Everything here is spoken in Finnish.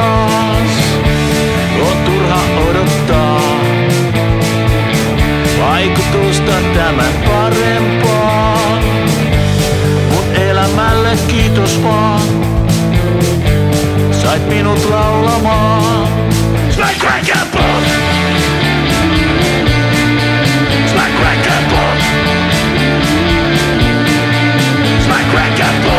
taas. On turha odottaa vaikutusta tämän parempaa. Mun elämälle kiitos vaan, sait minut laulamaan. Smack, crack and pop! Smack, crack and pop! Smack, crack and pop!